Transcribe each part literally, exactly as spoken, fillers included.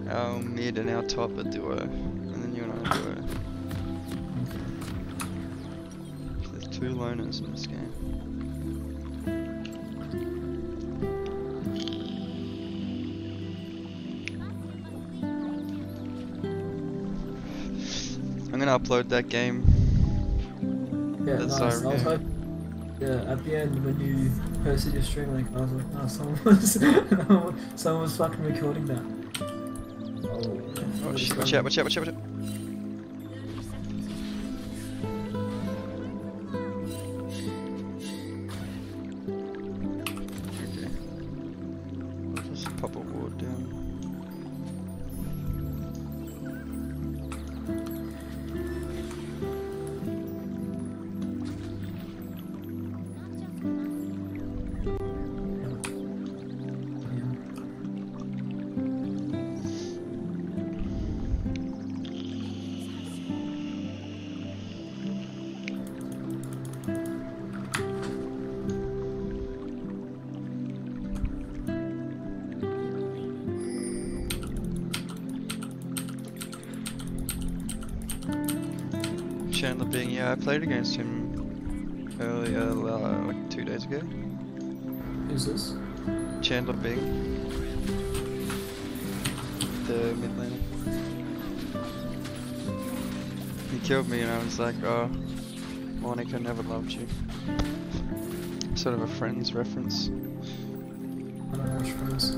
our mid and our top are duo, and then you and I are duo. There's two loners in this game. I'm gonna upload that game. Yeah, That's nice. our I was game. hoping. Yeah, at the end when you posted your stream link, I was like, oh, someone was, someone was fucking recording that. Oh, Oh shit, watch out, watch out, watch out, watch out. Okay. I'll just pop a ward down. Chandler Bing, yeah, I played against him earlier, uh, like two days ago. Who's this? Chandler Bing, the mid laner. He killed me and I was like, oh, Monica never loved you. Sort of a Friends reference. I don't watch Friends.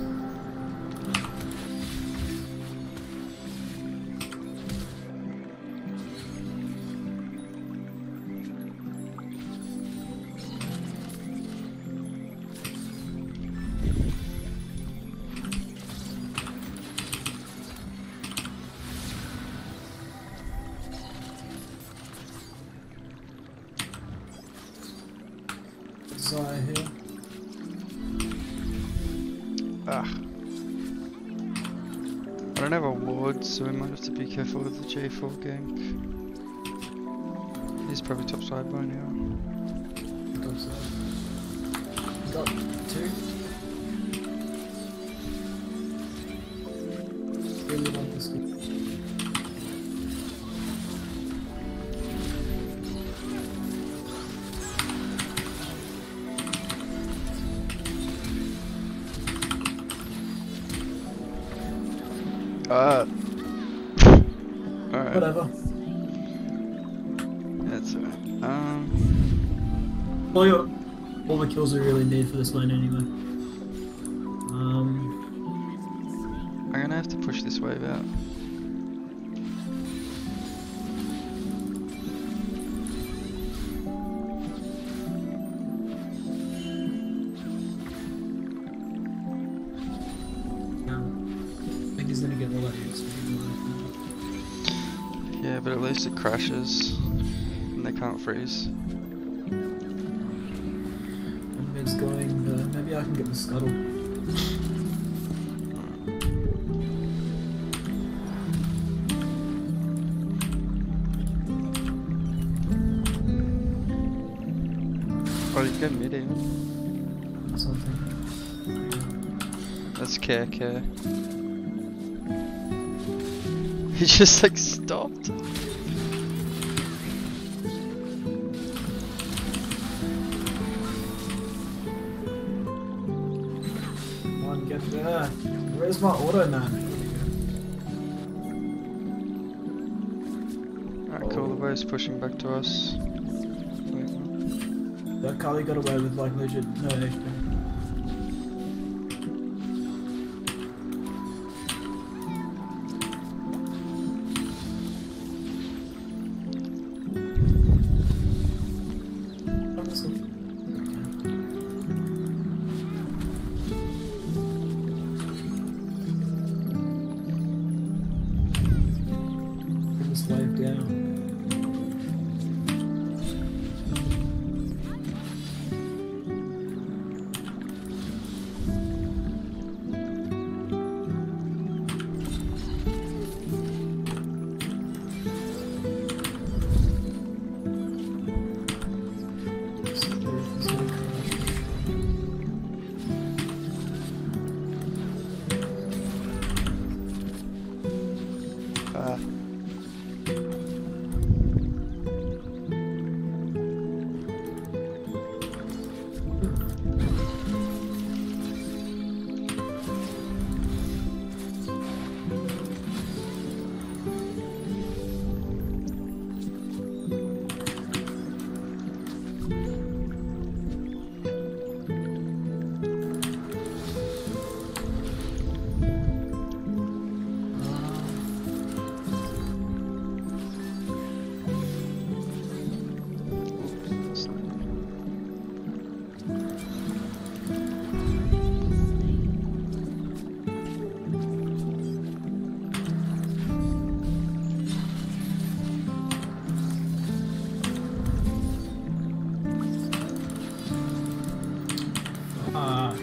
Zaya here. Ah. I don't have a ward, so we might have to be careful with the J four gank. He's probably top side by now. Top side. Got two. Really want this one. Uh. Alright. Whatever. That's alright. Um. All your, all the kills we really need for this lane anyway. Um, I'm gonna have to push this wave out. no. I think he's gonna get all that X P. Yeah, but at least it crashes. And they can't freeze. And mid's going, uh, maybe I can get the scuttle. Oh, you go mid even. Something. That's care, care. He just like stopped. Come on, get there. Where's my auto man? Alright, cool, the wave's pushing back to us. Wait, That Kali got away with like legit no H P. Oh, that's good. Get this wave down. Uh, Ah.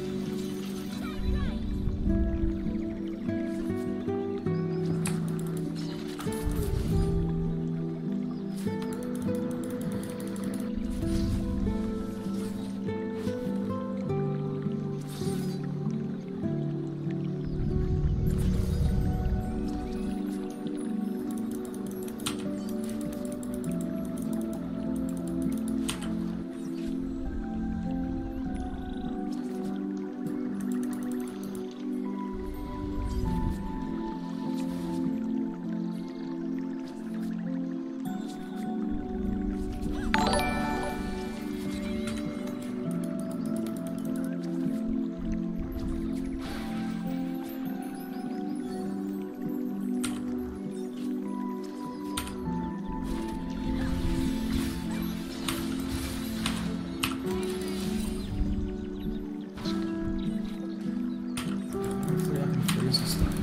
Hopefully I can freeze this thing.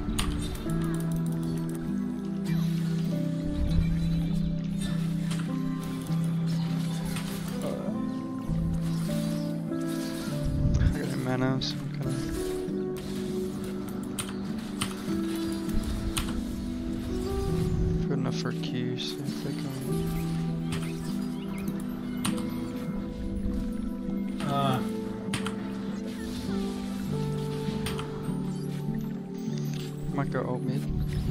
I got no mana, so I'm kind of. Good enough for a Q, so if they go. Ah. Might go alt mid.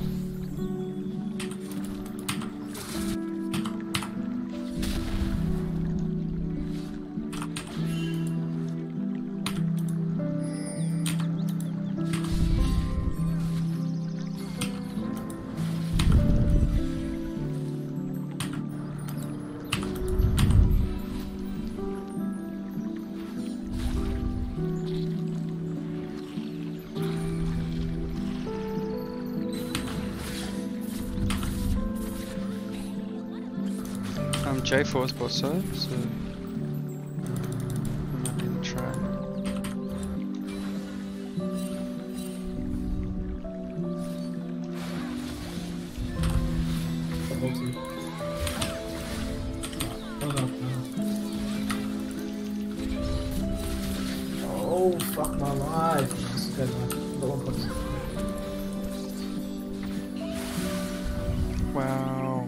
Um, J four is both sides, so I might be in the trap. Ulti. Oh no, no. Oh fuck my life. This is good, man. Got one point. Wow.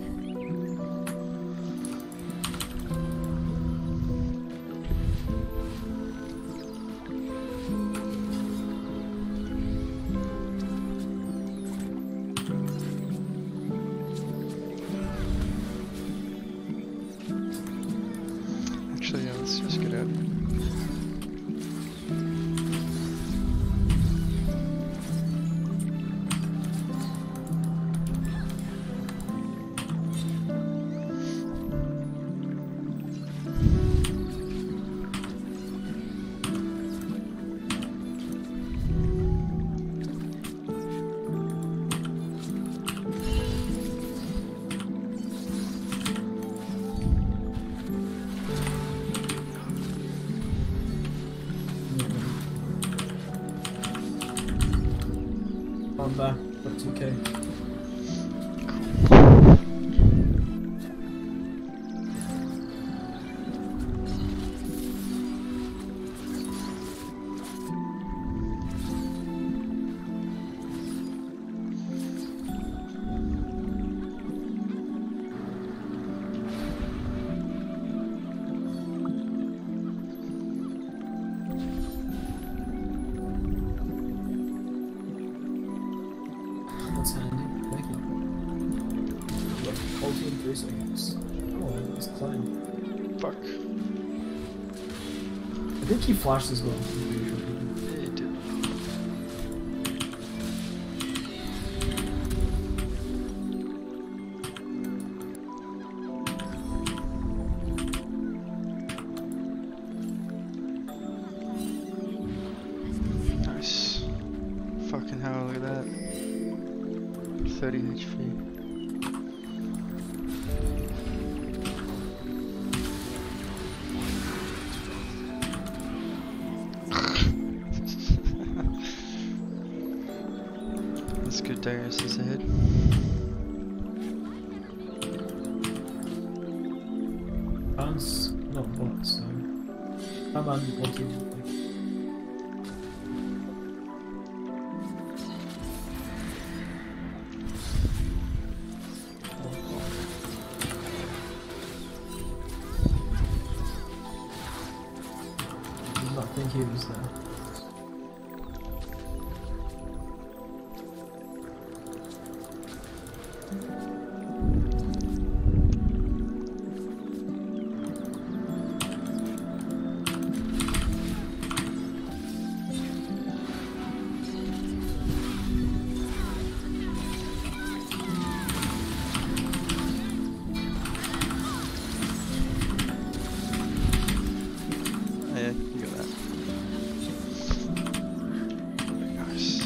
Actually, yeah, let's just get out. I'm back. Got two K. That's handy. Thank you. ulti in three seconds. Oh, that's clean. Fuck. I think he flashed as well. I'm pretty sure. Yeah, you did. Nice. Fucking hell, look at that. thirty H P. That's good, Darius is ahead. Bounce, not bot, so. I'm on the bot team. Did not think he was there. Oh, yeah, you got that. Nice.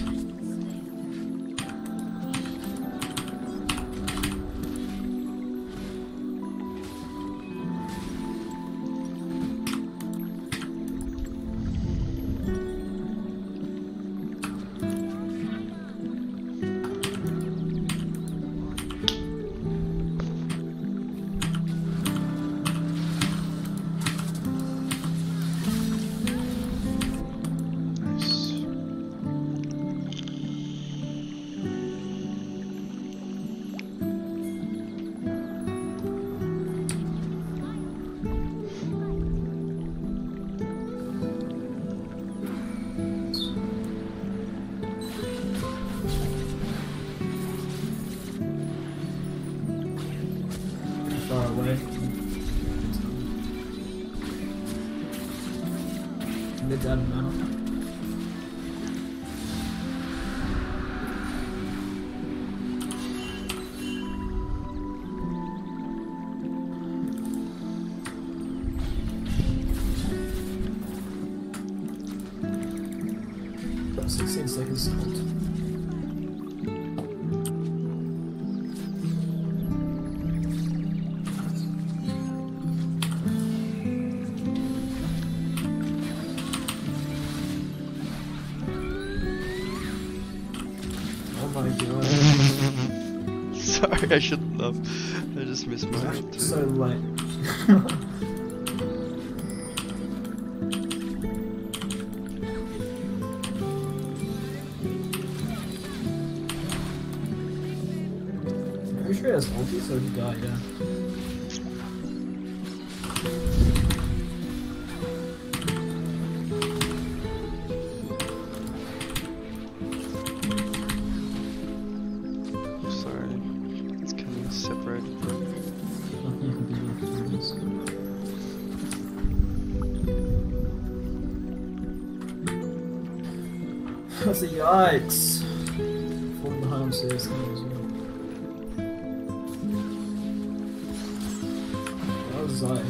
Nice. Pretty far away. Mid out of mana. Got sixteen seconds to hold. Oh my god. Sorry, I shouldn't have. I just missed my ult too. So late. Pretty sure he has ulti, so he died, yeah. Sorry. It's kind of separated. Nothing you can do with this. That's a yikes. Falling behind on serious things as well. That was like.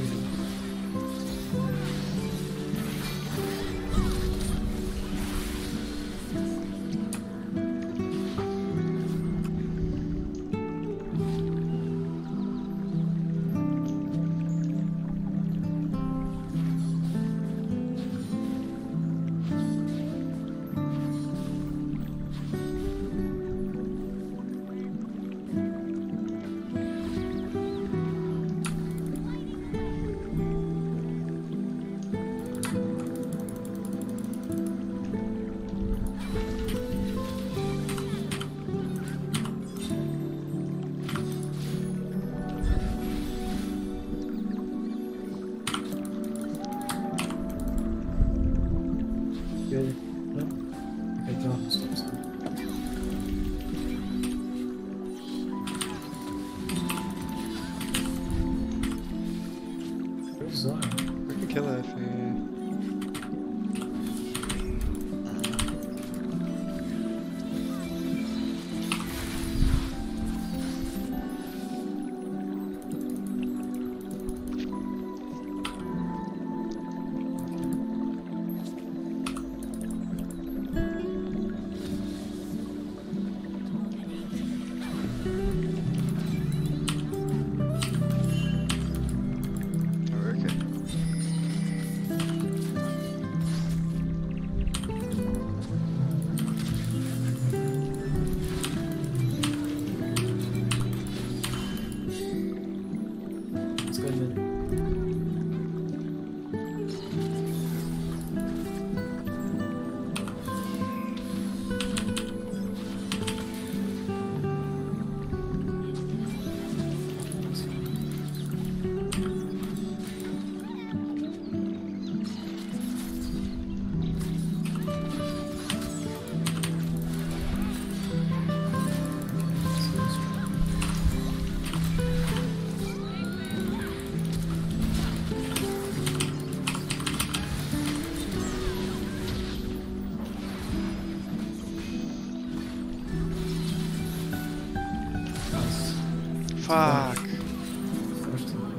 Fuck. First time.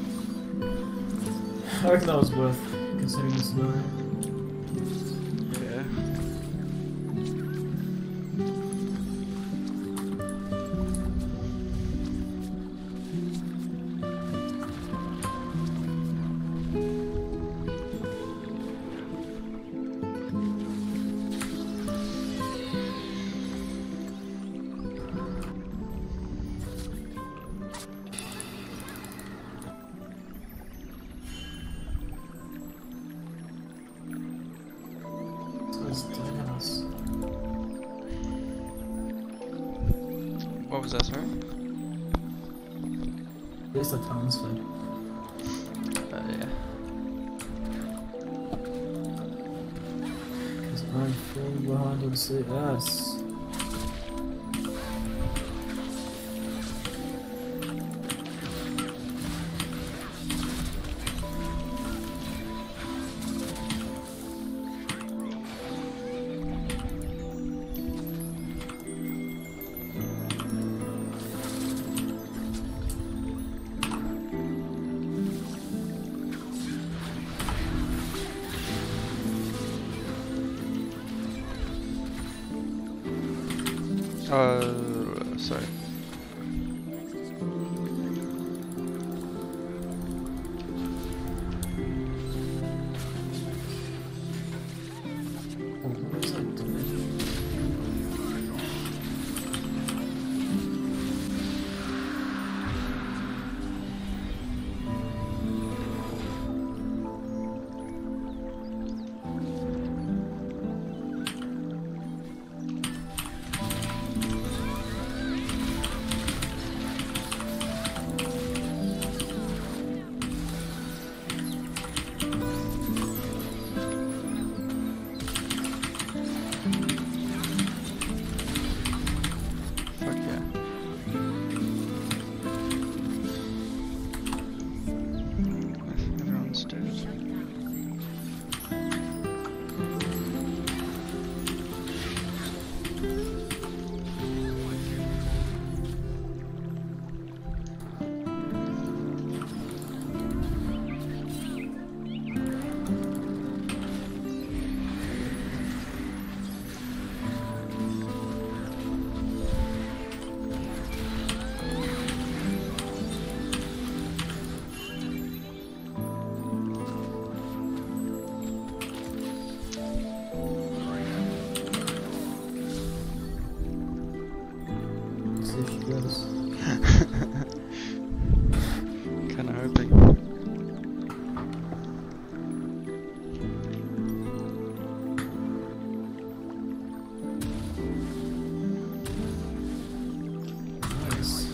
I reckon that was worth considering the scenario. Yeah. What was that, sorry? It's the Townsford. Uh, yeah. Because I'm falling behind on C S. Uh, sorry. Oh, what was I doing? Fuck yeah. Everyone's dead. See if she goes. Kinda hoping. Nice.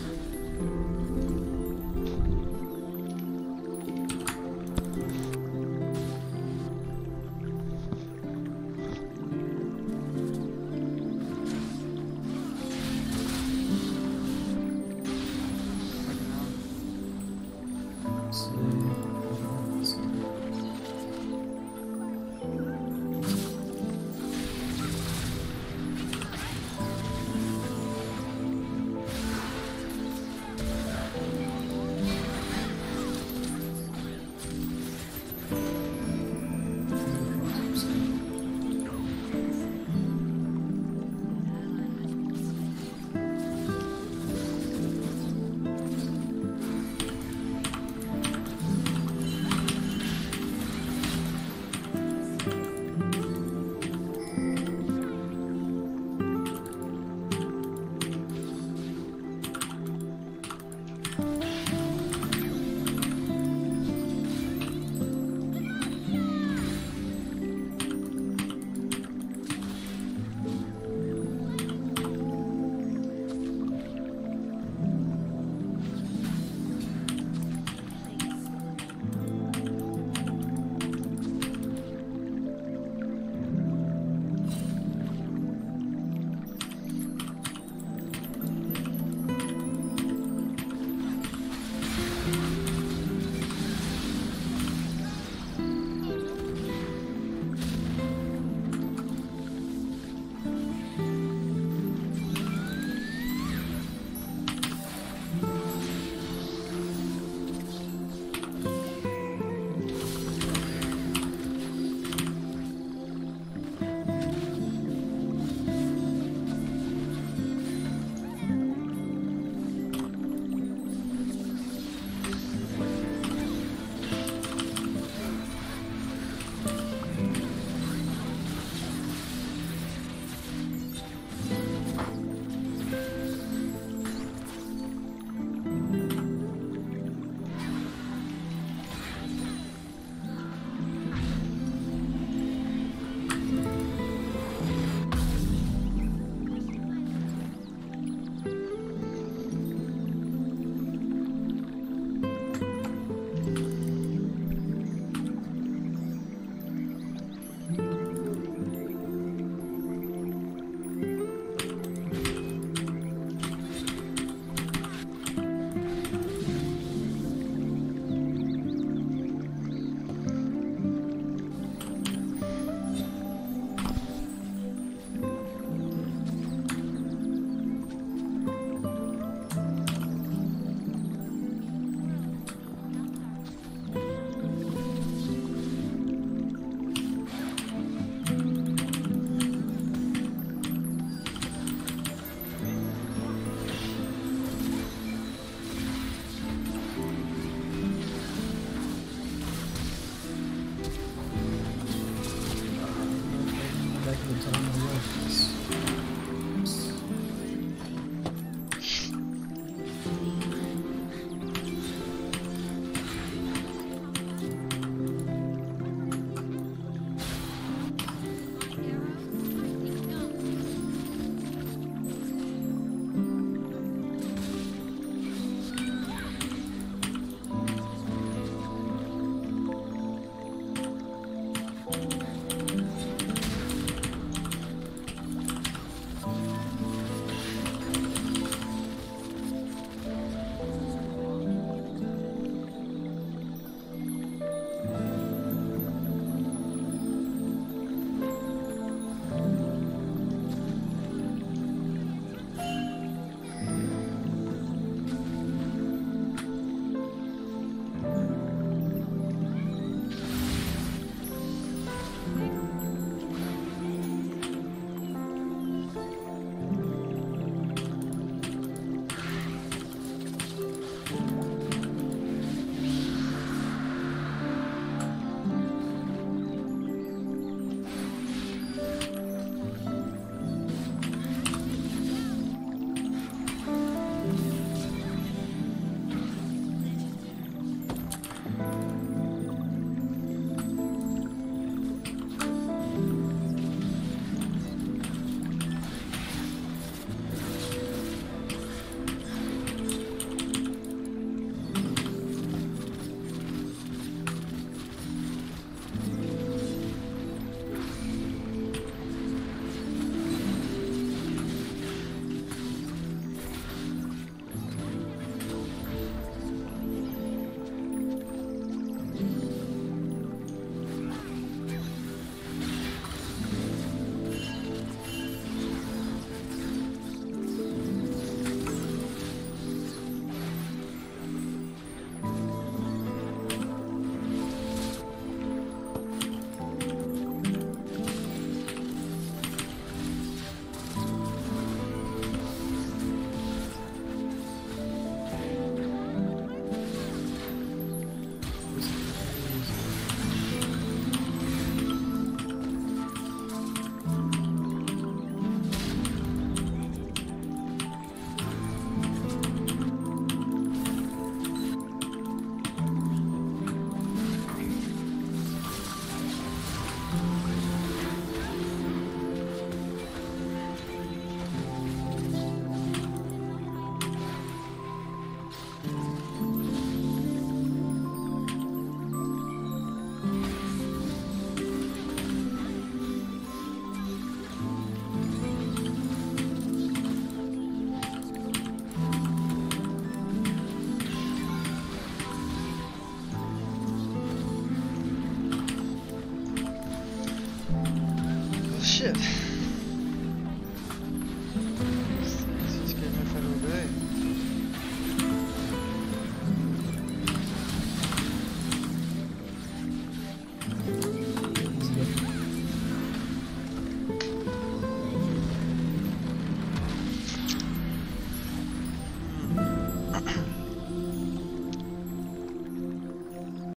shit.